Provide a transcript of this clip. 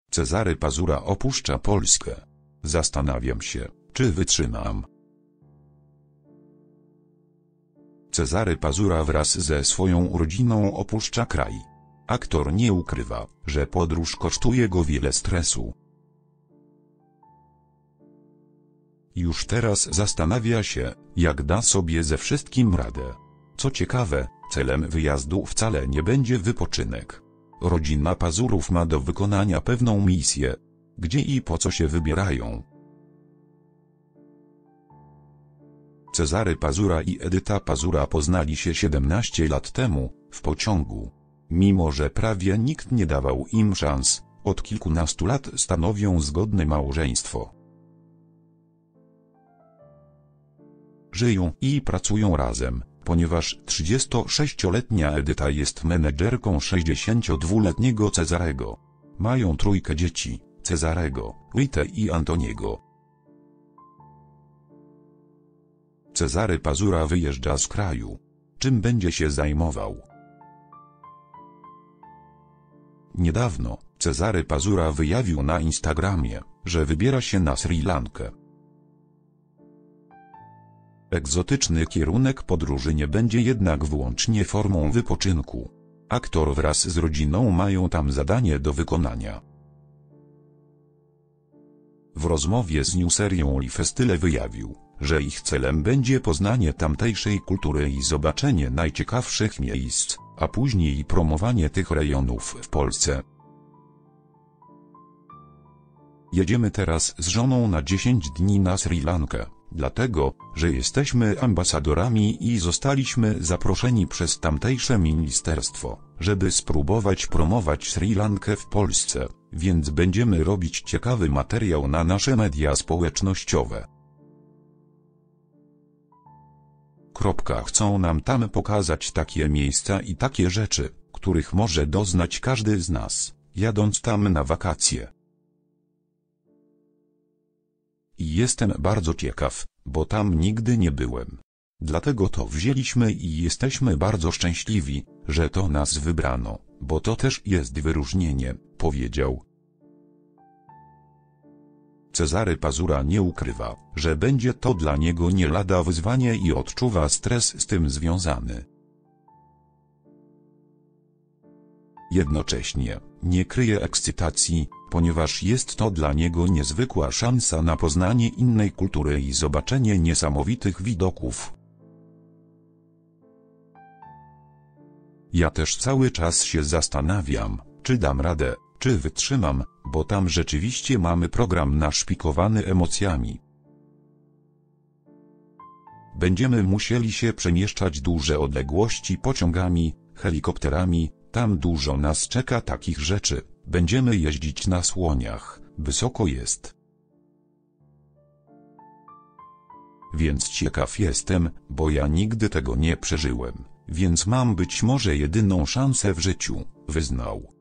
Cezary Pazura opuszcza Polskę. Zastanawiam się, czy wytrzymam. Cezary Pazura wraz ze swoją rodziną opuszcza kraj. Aktor nie ukrywa, że podróż kosztuje go wiele stresu. Już teraz zastanawia się, jak da sobie ze wszystkim radę. Co ciekawe, celem wyjazdu wcale nie będzie wypoczynek. Rodzina Pazurów ma do wykonania pewną misję. Gdzie i po co się wybierają? Cezary Pazura i Edyta Pazura poznali się 17 lat temu, w pociągu. Mimo że prawie nikt nie dawał im szans, od kilkunastu lat stanowią zgodne małżeństwo. Żyją i pracują razem, ponieważ 36-letnia Edyta jest menedżerką 62-letniego Cezarego. Mają trójkę dzieci, Cezarego, Ritę i Antoniego. Cezary Pazura wyjeżdża z kraju. Czym będzie się zajmował? Niedawno Cezary Pazura wyjawił na Instagramie, że wybiera się na Sri Lankę. Egzotyczny kierunek podróży nie będzie jednak wyłącznie formą wypoczynku. Aktor wraz z rodziną mają tam zadanie do wykonania. W rozmowie z newserią Lifestyle wyjawił, że ich celem będzie poznanie tamtejszej kultury i zobaczenie najciekawszych miejsc, a później promowanie tych rejonów w Polsce. Jedziemy teraz z żoną na 10 dni na Sri Lankę, dlatego, że jesteśmy ambasadorami i zostaliśmy zaproszeni przez tamtejsze ministerstwo, żeby spróbować promować Sri Lankę w Polsce, więc będziemy robić ciekawy materiał na nasze media społecznościowe. Chcą nam tam pokazać takie miejsca i takie rzeczy, których może doznać każdy z nas, jadąc tam na wakacje. I jestem bardzo ciekaw, bo tam nigdy nie byłem. Dlatego to wzięliśmy i jesteśmy bardzo szczęśliwi, że to nas wybrano, bo to też jest wyróżnienie, powiedział. Cezary Pazura nie ukrywa, że będzie to dla niego nie lada wyzwanie i odczuwa stres z tym związany. Jednocześnie nie kryje ekscytacji, ponieważ jest to dla niego niezwykła szansa na poznanie innej kultury i zobaczenie niesamowitych widoków. Ja też cały czas się zastanawiam, czy dam radę, czy wytrzymam, bo tam rzeczywiście mamy program naszpikowany emocjami. Będziemy musieli się przemieszczać duże odległości pociągami, helikopterami, tam dużo nas czeka takich rzeczy, będziemy jeździć na słoniach, wysoko jest. Więc ciekaw jestem, bo ja nigdy tego nie przeżyłem, więc mam być może jedyną szansę w życiu, wyznał.